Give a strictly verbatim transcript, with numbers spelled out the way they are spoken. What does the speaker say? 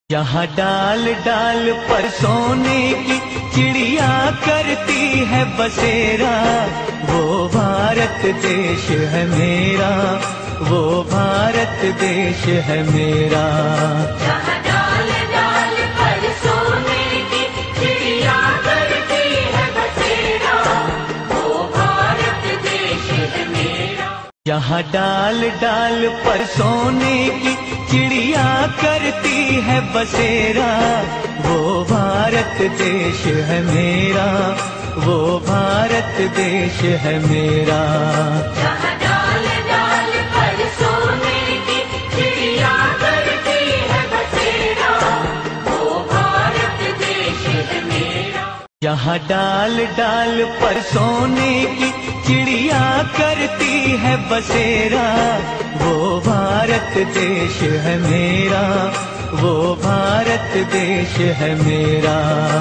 यहाँ डाल डाल पर सोने की चिड़िया करती है बसेरा, वो भारत देश है मेरा, वो भारत देश है मेरा। यहाँ डाल डाल पर सोने की चिड़िया करती है बसेरा, वो भारत देश है मेरा। यहाँ डाल डाल पर सोने की चिड़िया करती है बसेरा, वो भारत देश है मेरा, वो भारत देश है मेरा। यहाँ डाल डाल पर सोने की चिड़िया करती है बसेरा, वो भारत देश है मेरा। यहाँ डाल डाल पर सोने की चिड़िया करती है बसेरा, वो भारत देश है मेरा, वो भारत देश है मेरा।